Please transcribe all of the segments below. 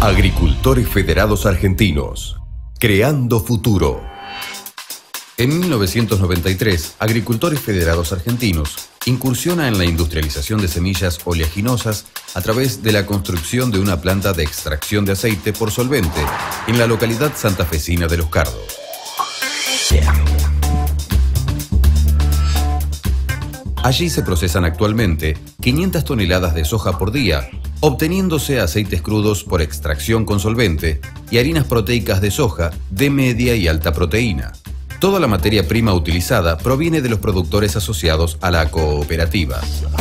Agricultores Federados Argentinos, creando futuro. En 1993, Agricultores Federados Argentinos incursiona en la industrialización de semillas oleaginosas a través de la construcción de una planta de extracción de aceite por solvente en la localidad santafesina de Los Cardos. Allí se procesan actualmente 500 toneladas de soja por día, obteniéndose aceites crudos por extracción con solvente y harinas proteicas de soja de media y alta proteína. Toda la materia prima utilizada proviene de los productores asociados a la cooperativa.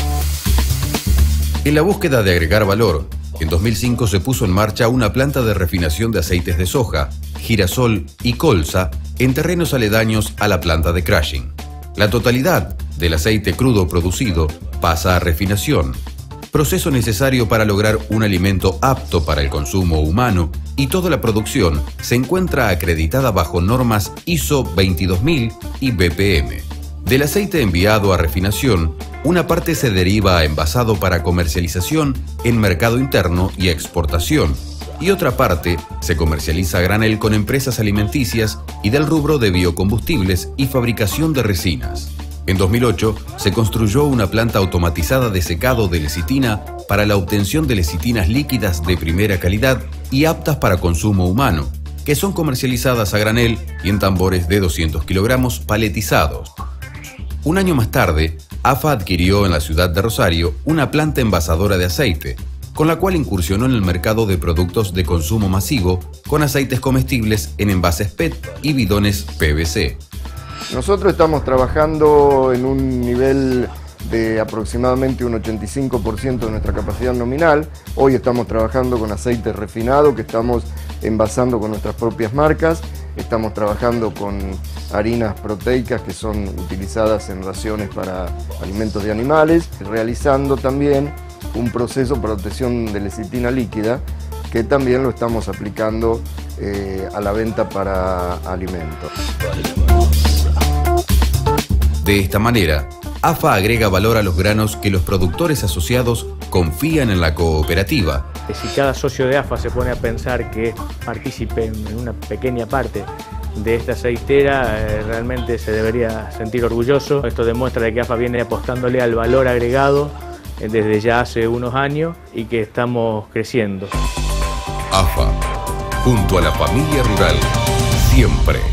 En la búsqueda de agregar valor, en 2005 se puso en marcha una planta de refinación de aceites de soja, girasol y colza en terrenos aledaños a la planta de crushing. La totalidad del aceite crudo producido pasa a refinación, proceso necesario para lograr un alimento apto para el consumo humano, y toda la producción se encuentra acreditada bajo normas ISO 22000 y BPM. Del aceite enviado a refinación, una parte se deriva a envasado para comercialización en mercado interno y exportación, y otra parte se comercializa a granel con empresas alimenticias y del rubro de biocombustibles y fabricación de resinas. En 2008 se construyó una planta automatizada de secado de lecitina para la obtención de lecitinas líquidas de primera calidad y aptas para consumo humano, que son comercializadas a granel y en tambores de 200 kilogramos paletizados. Un año más tarde, AFA adquirió en la ciudad de Rosario una planta envasadora de aceite, con la cual incursionó en el mercado de productos de consumo masivo con aceites comestibles en envases PET y bidones PVC. Nosotros estamos trabajando en un nivel de aproximadamente un 85% de nuestra capacidad nominal. Hoy estamos trabajando con aceite refinado que estamos envasando con nuestras propias marcas. Estamos trabajando con harinas proteicas que son utilizadas en raciones para alimentos de animales, realizando también un proceso para obtención de lecitina líquida que también lo estamos aplicando a la venta para alimentos. De esta manera, AFA agrega valor a los granos que los productores asociados confían en la cooperativa. Si cada socio de AFA se pone a pensar que partícipe en una pequeña parte de esta aceitera, realmente se debería sentir orgulloso. Esto demuestra que AFA viene apostándole al valor agregado desde ya hace unos años y que estamos creciendo. AFA, junto a la familia rural, siempre.